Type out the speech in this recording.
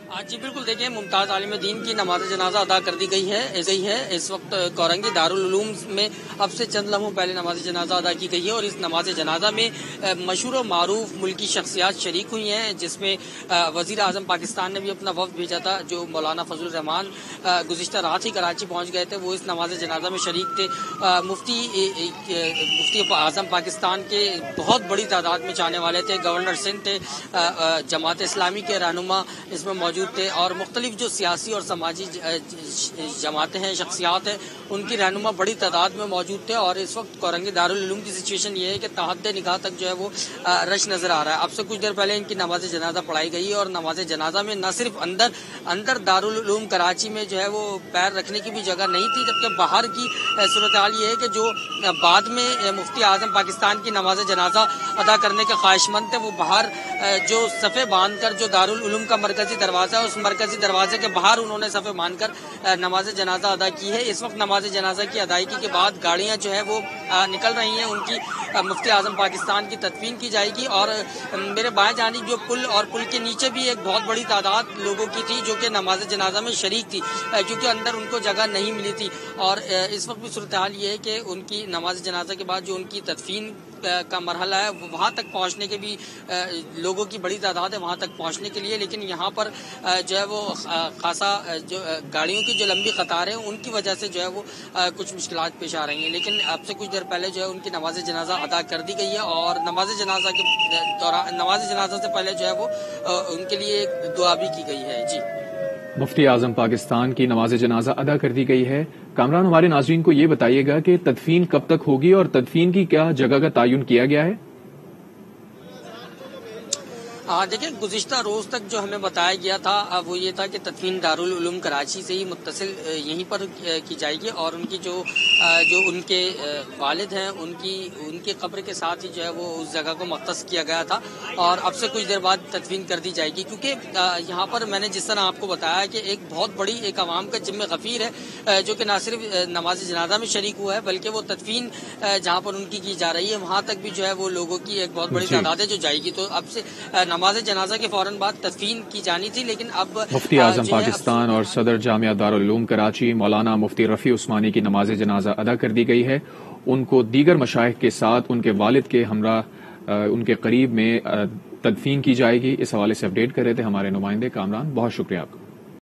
جی بالکل، دیکھیں ممتاز عالم دین کی نماز جنازہ ادا کر دی گئی ہے اس وقت کورنگی دارالعلوم میں اب سے چند لمحوں پہلے نماز جنازہ ادا کی گئی ہے، اور اس نماز جنازہ میں مشہور و معروف ملکی شخصیات شریک ہوئی ہیں، جس میں وزیر اعظم پاکستان نے بھی اپنا وفد بھیجا تھا، جو مولانا فضل الرحمان گزشتہ رات ہی کراچی پہنچ گئے تھے، وہ اس نماز جنازہ میں شریک تھے۔ مفتی اعظم پاکستان کے بہت بڑی تعداد میں چاہنے والے تھے، گورنر سندھ تھے، جماعت اسلامی کے رہنما اس میں موجود تھے، اور مختلف جو سیاسی اور سماجی جماعتیں ہیں، شخصیات ہیں، ان کی رہنما بڑی تعداد میں موجود تھے۔ اور اس وقت کورنگی دارالعلوم کی سچویشن یہ ہے کہ تحت نگاہ تک جو ہے وہ رش نظر آ رہا ہے۔ اب سے کچھ دیر پہلے ان کی نماز جنازہ پڑھائی گئی ہے، اور نماز جنازہ میں نہ صرف اندر دارالعلوم کراچی میں جو ہے وہ پیر رکھنے کی بھی جگہ نہیں تھی، جبکہ باہر کی صورتحال یہ ہے کہ جو بعد میں مفتی اعظم پاکستان کی نماز جنازہ ادا کرنے کے خواہش مند تھے، وہ باہر جو صفیں باندھ کر جو دارالعلوم کا مرکزی دروازہ ہے، اس مرکزی دروازے کے باہر انہوں نے صفیں باندھ کر نماز جنازہ ادا کی ہے۔ اس وقت نماز جنازہ کی ادائیگی کے بعد گاڑیاں جو ہے وہ نکل رہی ہیں، ان کی مفتی اعظم پاکستان کی تدفین کی جائے گی۔ اور میرے بائیں جانب جو پل اور پل کے نیچے بھی ایک بہت بڑی تعداد لوگوں کی تھی جو کہ نماز جنازہ میں شریک تھی، کیونکہ اندر ان کو جگہ نہیں ملی تھی۔ اور اس وقت بھی صورتحال یہ ہے کہ ان کی نماز جنازہ کے بعد جو ان کی تدفین کا مرحلہ ہے، وہاں تک پہنچنے کے بھی لوگوں کی بڑی تعداد ہے وہاں تک پہنچنے کے لیے، لیکن یہاں پر جو ہے وہ خاصا جو گاڑیوں کی جو لمبی قطاریں ان کی وجہ سے جو ہے وہ کچھ مشکلات پیش آ رہی ہیں۔ لیکن اب سے کچھ دیر پہلے جو ہے ان کی نماز جنازہ ادا کر دی گئی ہے، اور نماز جنازہ سے پہلے جو ہے وہ ان کے لیے ایک دعا بھی کی گئی ہے۔ جی، مفتی اعظم پاکستان کی نماز جنازہ ادا کر دی گئی ہے۔ کامران، ہمارے ناظرین کو یہ بتائیے گا کہ تدفین کب تک ہوگی اور تدفین کی کیا جگہ کا تعین کیا گیا ہے؟ دیکھیں گزشتہ روز تک جو ہمیں بتایا گیا تھا وہ یہ تھا کہ تدفین دارالعلوم کراچی سے ہی متصل یہیں پر کی جائے گی، اور ان کی جو ان کے والد ہیں ان کی قبر کے ساتھ ہی جو ہے وہ اس جگہ کو مختص کیا گیا تھا، اور اب سے کچھ دیر بعد تدفین کر دی جائے گی، کیونکہ یہاں پر میں نے جس طرح آپ کو بتایا کہ ایک بہت بڑی ایک عوام کا جم غفیر ہے جو کہ نہ صرف نماز جنازہ میں شریک ہوا ہے بلکہ وہ تدفین جہاں پر ان کی جا رہی ہے وہاں تک بھی جو ہے وہ لوگوں کی ایک بہت بڑی تعداد ہے جو جائے گی۔ تو اب سے نماز جنازہ کے فوراً بعد تدفین کی جانی تھی، لیکن اب مفتی اعظم پاکستان اور صدر جامعہ دارالعلوم کراچی مولانا مفتی رفیع عثمانی کی نماز جنازہ ادا کر دی گئی ہے۔ ان کو دیگر مشائخ کے ساتھ ان کے والد کے ہمراہ ان کے قریب میں تدفین کی جائے گی۔ اس حوالے سے اپڈیٹ کر رہے تھے ہمارے نمائندے کامران، بہت شکریہ آپ کا۔